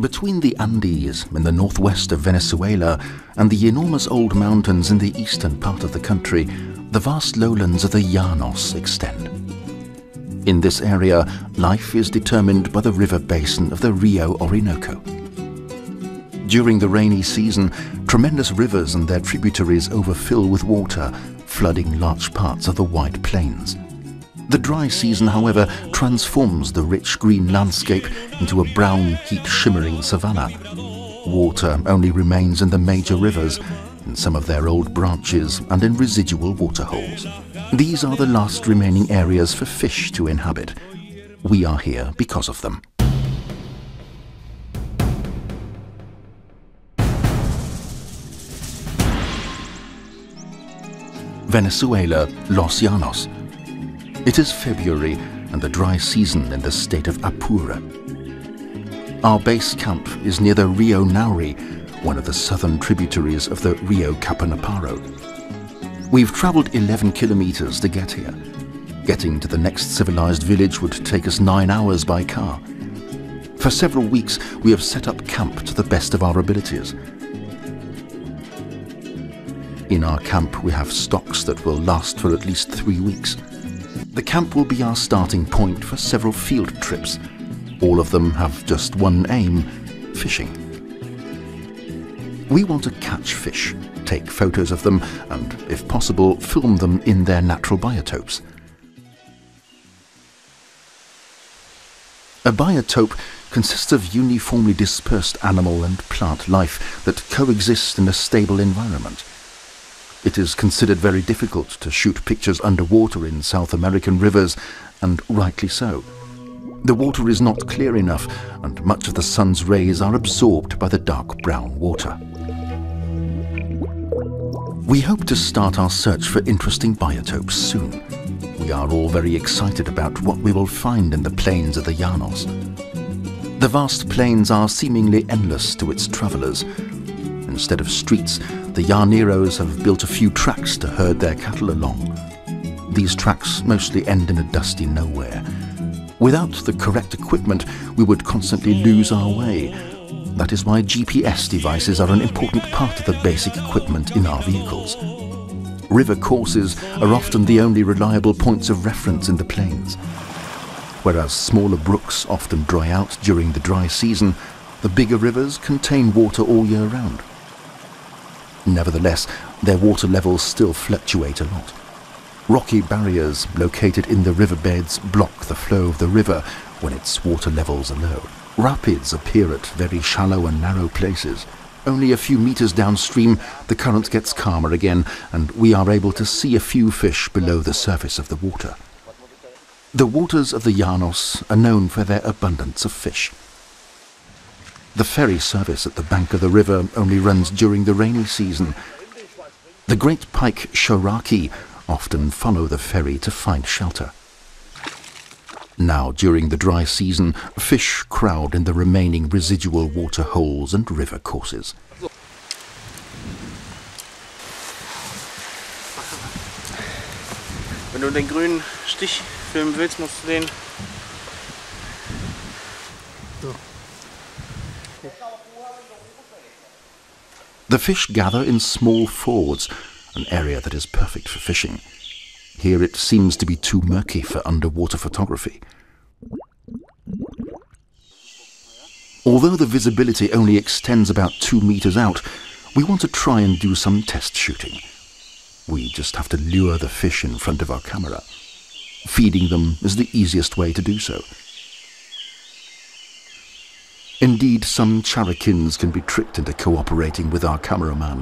Between the Andes in the northwest of Venezuela and the enormous old mountains in the eastern part of the country, the vast lowlands of the Llanos extend. In this area, life is determined by the river basin of the Rio Orinoco. During the rainy season, tremendous rivers and their tributaries overfill with water, flooding large parts of the wide plains. The dry season, however, transforms the rich green landscape into a brown, heat-shimmering savanna. Water only remains in the major rivers, in some of their old branches and in residual waterholes. These are the last remaining areas for fish to inhabit. We are here because of them. Venezuela, Los Llanos. It is February and the dry season in the state of Apure. Our base camp is near the Rio Naure, one of the southern tributaries of the Rio Capanaparo. We've traveled 11 kilometers to get here. Getting to the next civilized village would take us 9 hours by car. For several weeks, we have set up camp to the best of our abilities. In our camp, we have stocks that will last for at least 3 weeks. The camp will be our starting point for several field trips. All of them have just one aim: fishing. We want to catch fish, take photos of them, and, if possible, film them in their natural biotopes. A biotope consists of uniformly dispersed animal and plant life that coexist in a stable environment. It is considered very difficult to shoot pictures underwater in South American rivers, and rightly so. The water is not clear enough, and much of the sun's rays are absorbed by the dark brown water. We hope to start our search for interesting biotopes soon. We are all very excited about what we will find in the plains of the Llanos. The vast plains are seemingly endless to its travelers. Instead of streets, the llaneros have built a few tracks to herd their cattle along. These tracks mostly end in a dusty nowhere. Without the correct equipment, we would constantly lose our way. That is why GPS devices are an important part of the basic equipment in our vehicles. River courses are often the only reliable points of reference in the plains. Whereas smaller brooks often dry out during the dry season, the bigger rivers contain water all year round. Nevertheless, their water levels still fluctuate a lot. Rocky barriers located in the riverbeds block the flow of the river when its water levels are low. Rapids appear at very shallow and narrow places. Only a few meters downstream, the current gets calmer again, and we are able to see a few fish below the surface of the water. The waters of the Llanos are known for their abundance of fish. The ferry service at the bank of the river only runs during the rainy season. The great pike shoraki often follow the ferry to find shelter. Now, during the dry season, fish crowd in the remaining residual water holes and river courses. Wenn du den grünen Stich filmen willst, musst du den. The fish gather in small fords, an area that is perfect for fishing. Here it seems to be too murky for underwater photography. Although the visibility only extends about 2 meters out, we want to try and do some test shooting. We just have to lure the fish in front of our camera. Feeding them is the easiest way to do so. Indeed, some charikins can be tricked into cooperating with our cameraman.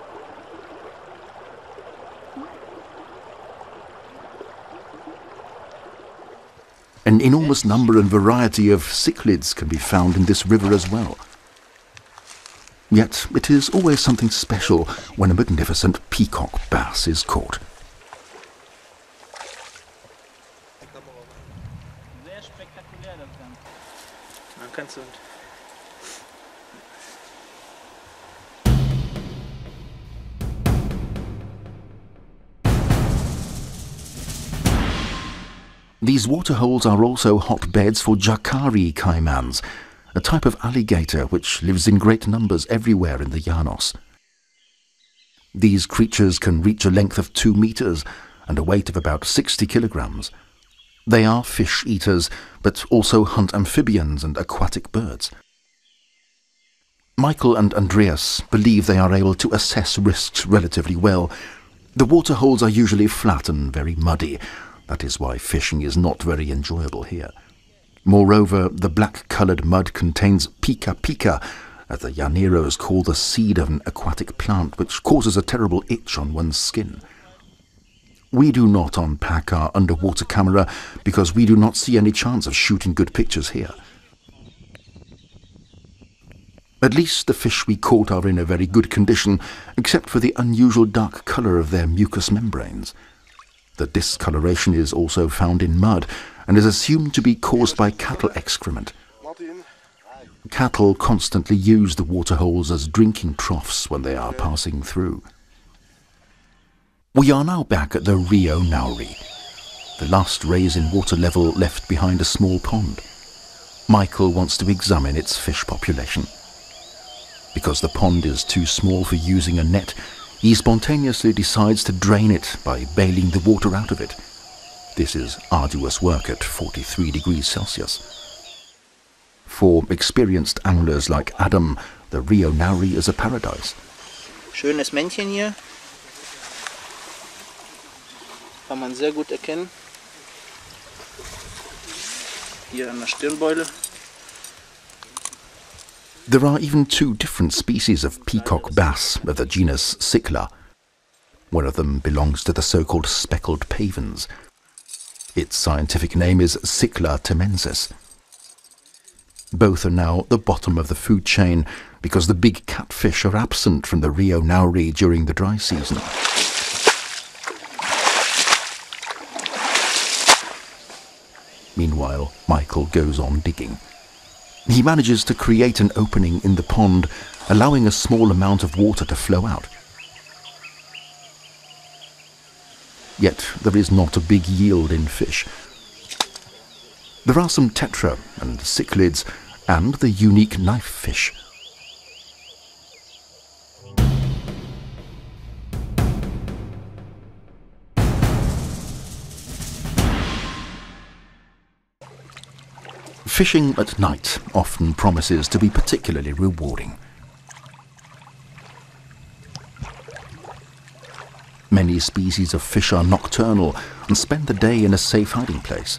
An enormous number and variety of cichlids can be found in this river as well. Yet it is always something special when a magnificent peacock bass is caught. These waterholes are also hotbeds for jacare caimans, a type of alligator which lives in great numbers everywhere in the Llanos. These creatures can reach a length of 2 meters and a weight of about 60 kilograms. They are fish eaters, but also hunt amphibians and aquatic birds. Michael and Andreas believe they are able to assess risks relatively well. The waterholes are usually flat and very muddy. That is why fishing is not very enjoyable here. Moreover, the black-coloured mud contains pica-pica, as the llaneros call the seed of an aquatic plant which causes a terrible itch on one's skin. We do not unpack our underwater camera because we do not see any chance of shooting good pictures here. At least the fish we caught are in a very good condition, except for the unusual dark colour of their mucous membranes. The discoloration is also found in mud and is assumed to be caused by cattle excrement. Cattle constantly use the waterholes as drinking troughs when they are passing through. We are now back at the Rio Naure. The last raise in water level left behind a small pond. Michael wants to examine its fish population. Because the pond is too small for using a net, he spontaneously decides to drain it by bailing the water out of it. This is arduous work at 43 degrees Celsius. For experienced anglers like Adam, the Rio Naure is a paradise. Schönes Männchen hier. Kann man sehr gut erkennen. Hier an der Stirnbeule. There are even 2 different species of peacock bass of the genus Cichla. One of them belongs to the so-called speckled pavans. Its scientific name is Cichla temensis. Both are now at the bottom of the food chain because the big catfish are absent from the Rio Naure during the dry season. Meanwhile, Michael goes on digging. He manages to create an opening in the pond, allowing a small amount of water to flow out. Yet there is not a big yield in fish. There are some tetra and cichlids and the unique knife fish. Fishing at night often promises to be particularly rewarding. Many species of fish are nocturnal and spend the day in a safe hiding place.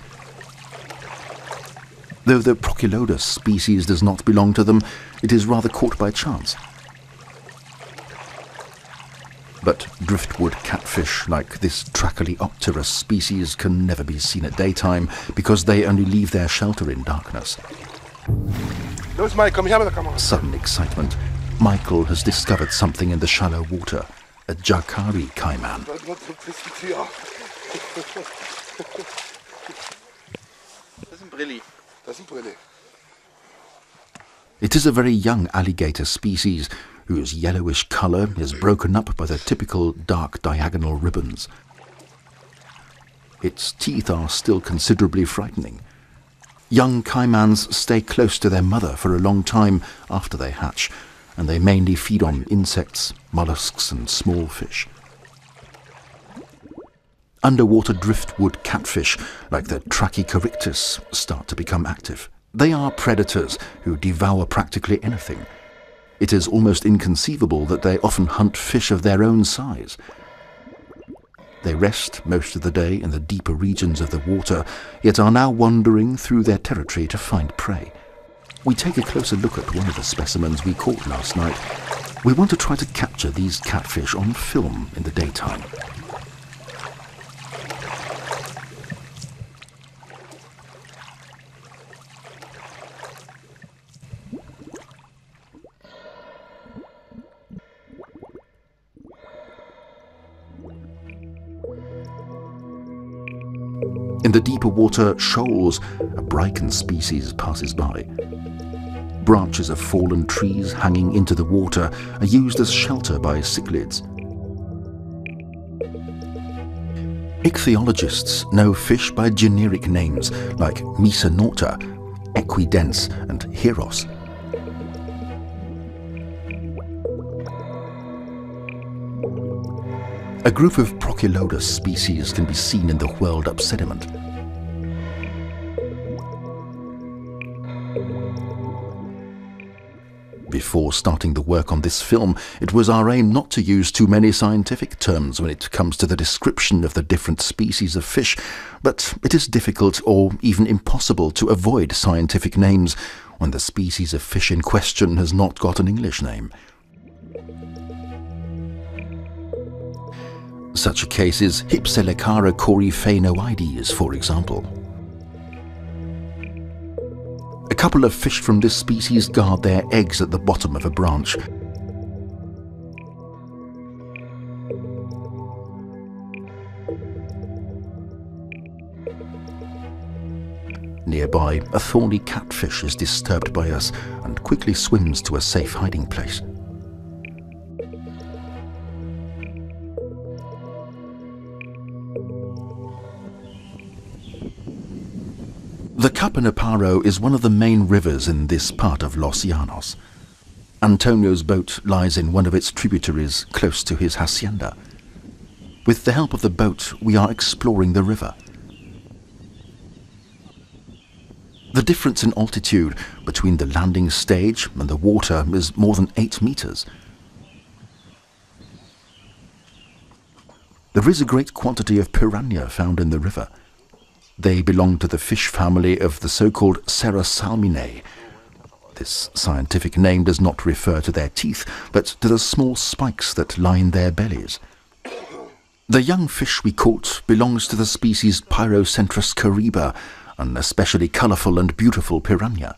Though the Procylodus species does not belong to them, it is rather caught by chance. But driftwood catfish like this Trachyleopterus species can never be seen at daytime because they only leave their shelter in darkness. Los, Mike, komm, ich habe die Kamera. Sudden excitement. Michael has discovered something in the shallow water, a Jacari caiman. Das ist ein Brilli. Das ist ein Brilli. It is a very young alligator species whose yellowish colour is broken up by the typical dark diagonal ribbons. Its teeth are still considerably frightening. Young caimans stay close to their mother for a long time after they hatch, and they mainly feed on insects, mollusks and small fish. Underwater driftwood catfish, like the Trachycorictus, start to become active. They are predators who devour practically anything. It is almost inconceivable that they often hunt fish of their own size. They rest most of the day in the deeper regions of the water, yet are now wandering through their territory to find prey. We take a closer look at one of the specimens we caught last night. We want to try to capture these catfish on film in the daytime. In the deeper water, shoals, a Brycan species, passes by. Branches of fallen trees hanging into the water are used as shelter by cichlids. Ichthyologists know fish by generic names like Mesonorta, equidens and heros. A group of Procylodus species can be seen in the whirled-up sediment. Before starting the work on this film, it was our aim not to use too many scientific terms when it comes to the description of the different species of fish, but it is difficult or even impossible to avoid scientific names when the species of fish in question has not got an English name. Such a case is Hypselecara coryphaenoides, for example. A couple of fish from this species guard their eggs at the bottom of a branch. Nearby, a thorny catfish is disturbed by us and quickly swims to a safe hiding place. The Capanaparo is one of the main rivers in this part of Los Llanos. Antonio's boat lies in one of its tributaries close to his hacienda. With the help of the boat, we are exploring the river. The difference in altitude between the landing stage and the water is more than 8 meters. There is a great quantity of piranha found in the river. They belong to the fish family of the so-called Serrasalminae. This scientific name does not refer to their teeth, but to the small spikes that line their bellies. The young fish we caught belongs to the species Pyrocentrus cariba, an especially colourful and beautiful piranha.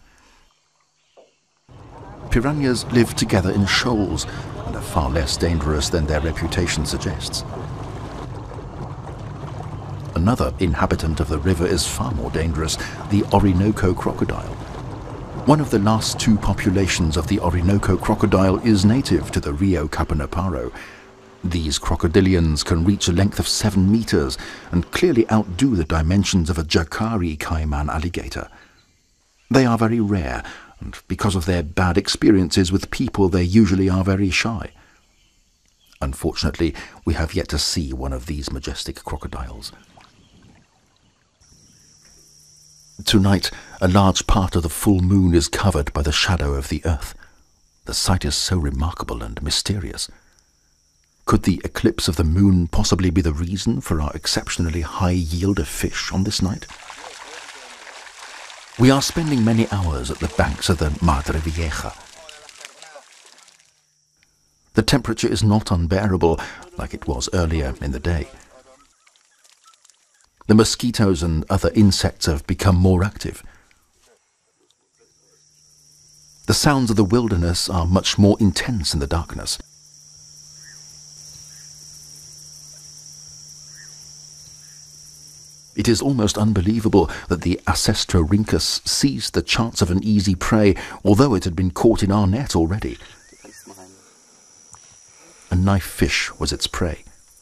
Piranhas live together in shoals and are far less dangerous than their reputation suggests. Another inhabitant of the river is far more dangerous, the Orinoco crocodile. One of the last two populations of the Orinoco crocodile is native to the Rio Capanaparo. These crocodilians can reach a length of 7 meters and clearly outdo the dimensions of a Jacari caiman alligator. They are very rare, and because of their bad experiences with people, they usually are very shy. Unfortunately, we have yet to see one of these majestic crocodiles. Tonight, a large part of the full moon is covered by the shadow of the earth. The sight is so remarkable and mysterious. Could the eclipse of the moon possibly be the reason for our exceptionally high yield of fish on this night? We are spending many hours at the banks of the Madre Vieja. The temperature is not unbearable like it was earlier in the day. The mosquitoes and other insects have become more active. The sounds of the wilderness are much more intense in the darkness. It is almost unbelievable that the Acestrorhynchus seized the chance of an easy prey, although it had been caught in our net already. A knife fish was its prey.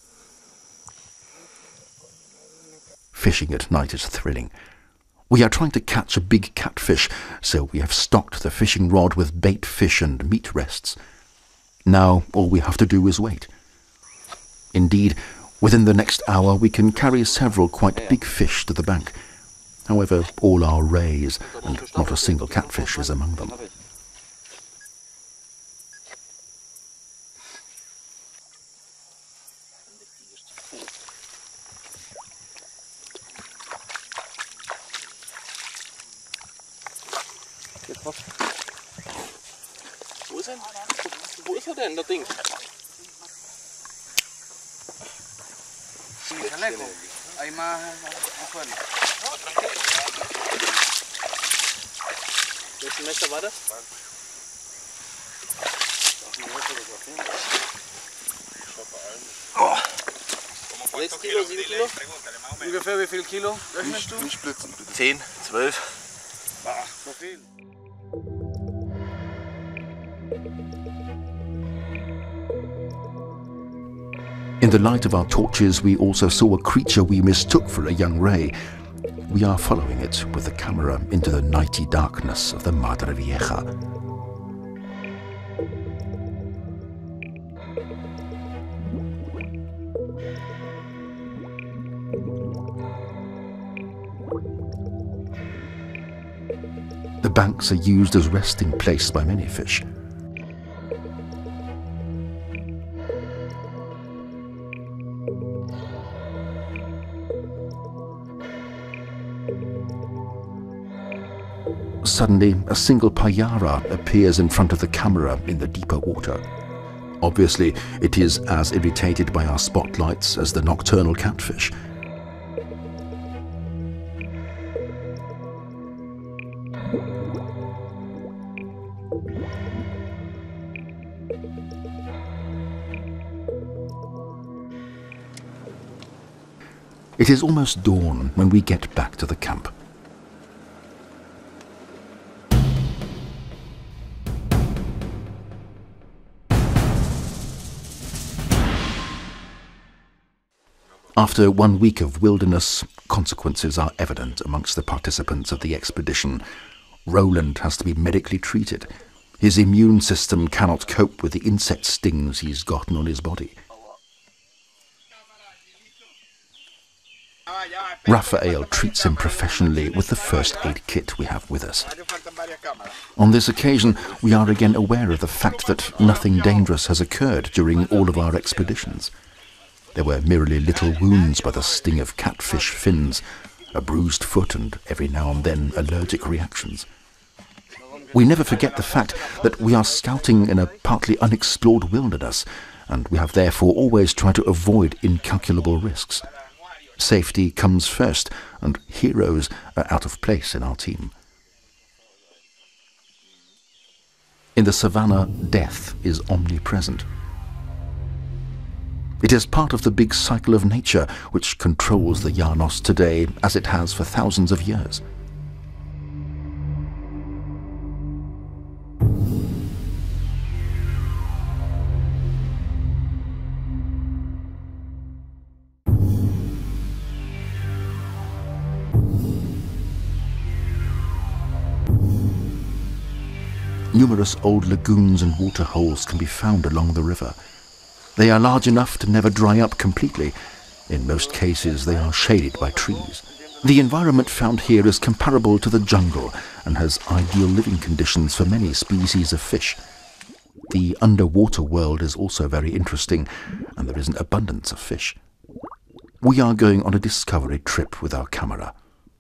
Fishing at night is thrilling. We are trying to catch a big catfish, so we have stocked the fishing rod with bait fish and meat rests. Now all we have to do is wait. Indeed, within the next hour we can carry several quite big fish to the bank. However, all are rays, and not a single catfish is among them. Wo ist er denn, das Ding? Welches Messer war das? 6 Kilo, 7 Kilo? Ungefähr wie viel Kilo rechnest du? Nicht blitzen, bitte. 10, 12. So viel. In the light of our torches, we also saw a creature we mistook for a young ray. We are following it with the camera into the nighty darkness of the Madre Vieja. The banks are used as resting place by many fish. Suddenly, a single payara appears in front of the camera in the deeper water. Obviously, it is as irritated by our spotlights as the nocturnal catfish. It is almost dawn when we get back to the camp. After 1 week of wilderness, consequences are evident amongst the participants of the expedition. Roland has to be medically treated. His immune system cannot cope with the insect stings he's gotten on his body. Raphael treats him professionally with the first aid kit we have with us. On this occasion, we are again aware of the fact that nothing dangerous has occurred during all of our expeditions. There were merely little wounds by the sting of catfish fins, a bruised foot, and every now and then allergic reactions. We never forget the fact that we are scouting in a partly unexplored wilderness, and we have therefore always tried to avoid incalculable risks. Safety comes first, and heroes are out of place in our team. In the savannah, death is omnipresent. It is part of the big cycle of nature which controls the Llanos today, as it has for thousands of years. Numerous old lagoons and waterholes can be found along the river. They are large enough to never dry up completely. In most cases, they are shaded by trees. The environment found here is comparable to the jungle and has ideal living conditions for many species of fish. The underwater world is also very interesting, and there is an abundance of fish. We are going on a discovery trip with our camera.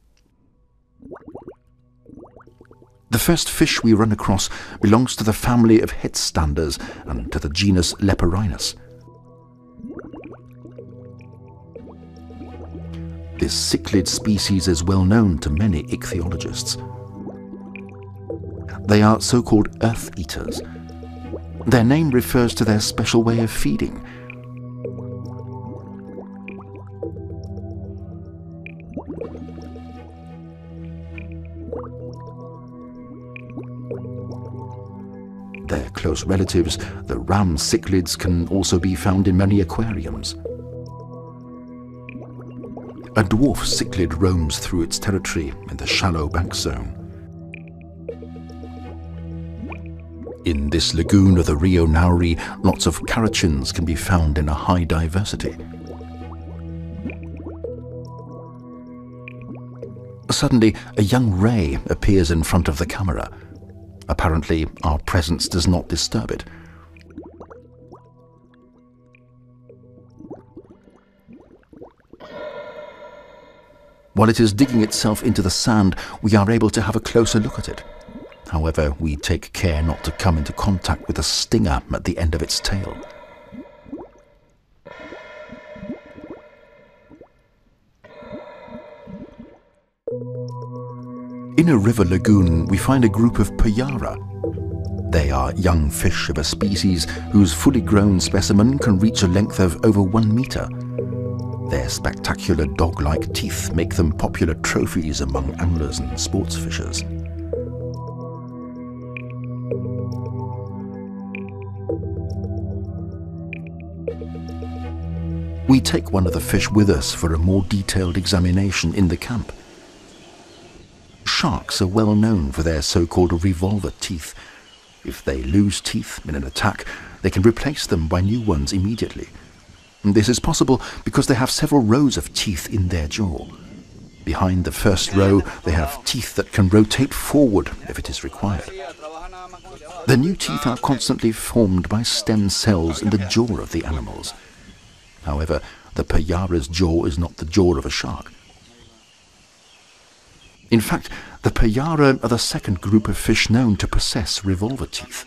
The first fish we run across belongs to the family of headstanders and to the genus Leperinus. This cichlid species is well known to many ichthyologists. They are so-called earth eaters. Their name refers to their special way of feeding. Their close relatives, the ram cichlids, can also be found in many aquariums. A dwarf cichlid roams through its territory in the shallow bank zone. In this lagoon of the Rio Naure, lots of carachins can be found in a high diversity. Suddenly, a young ray appears in front of the camera. Apparently, our presence does not disturb it. While it is digging itself into the sand, we are able to have a closer look at it. However, we take care not to come into contact with a stinger at the end of its tail. In a river lagoon, we find a group of payara. They are young fish of a species whose fully grown specimen can reach a length of over 1 meter. Their spectacular dog-like teeth make them popular trophies among anglers and sports fishers. We take one of the fish with us for a more detailed examination in the camp. Sharks are well known for their so-called revolver teeth. If they lose teeth in an attack, they can replace them by new ones immediately. This is possible because they have several rows of teeth in their jaw. Behind the first row, they have teeth that can rotate forward if it is required. The new teeth are constantly formed by stem cells in the jaw of the animals. However, the payara's jaw is not the jaw of a shark. In fact, the payara are the second group of fish known to possess revolver teeth.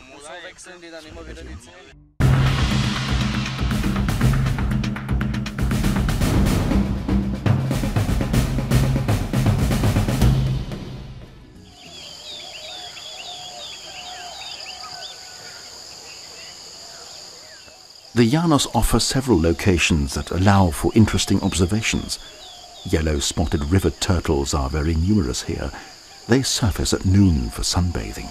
The Llanos offer several locations that allow for interesting observations. Yellow-spotted river turtles are very numerous here. They surface at noon for sunbathing.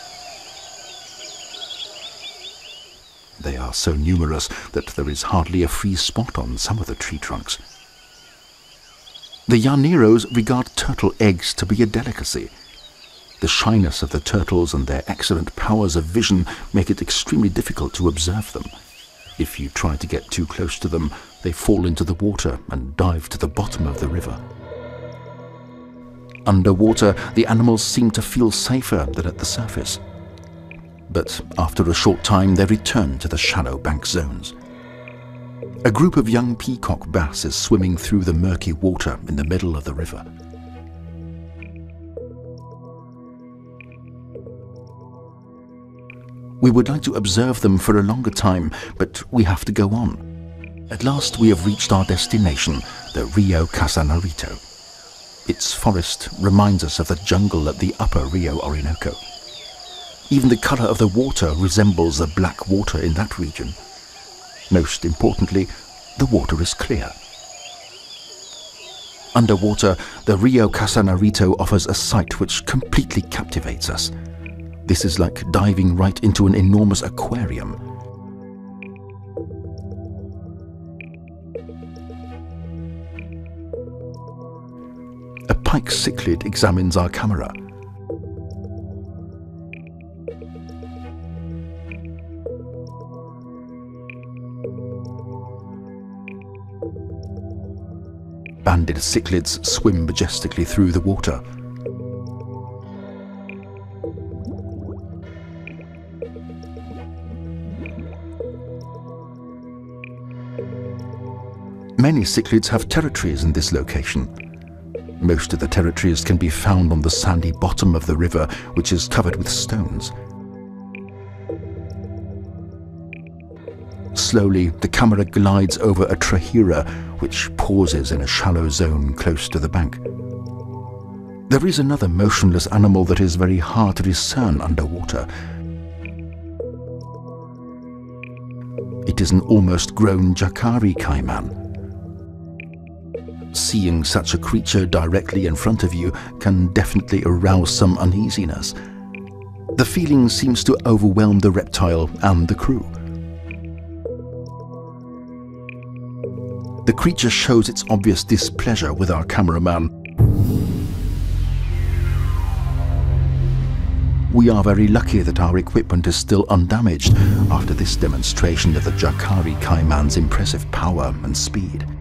They are so numerous that there is hardly a free spot on some of the tree trunks. The llaneros regard turtle eggs to be a delicacy. The shyness of the turtles and their excellent powers of vision make it extremely difficult to observe them. If you try to get too close to them, they fall into the water and dive to the bottom of the river. Underwater, the animals seem to feel safer than at the surface. But after a short time, they return to the shallow bank zones. A group of young peacock bass is swimming through the murky water in the middle of the river. We would like to observe them for a longer time, but we have to go on. At last we have reached our destination, the Rio Capanaparo. Its forest reminds us of the jungle at the upper Rio Orinoco. Even the color of the water resembles the black water in that region. Most importantly, the water is clear. Underwater, the Rio Capanaparo offers a sight which completely captivates us. This is like diving right into an enormous aquarium. A pike cichlid examines our camera. Banded cichlids swim majestically through the water. Many cichlids have territories in this location. Most of the territories can be found on the sandy bottom of the river, which is covered with stones. Slowly, the camera glides over a trahera, which pauses in a shallow zone close to the bank. There is another motionless animal that is very hard to discern underwater. It is an almost grown jacare caiman. Seeing such a creature directly in front of you can definitely arouse some uneasiness. The feeling seems to overwhelm the reptile and the crew. The creature shows its obvious displeasure with our cameraman. We are very lucky that our equipment is still undamaged after this demonstration of the jacare caiman's impressive power and speed.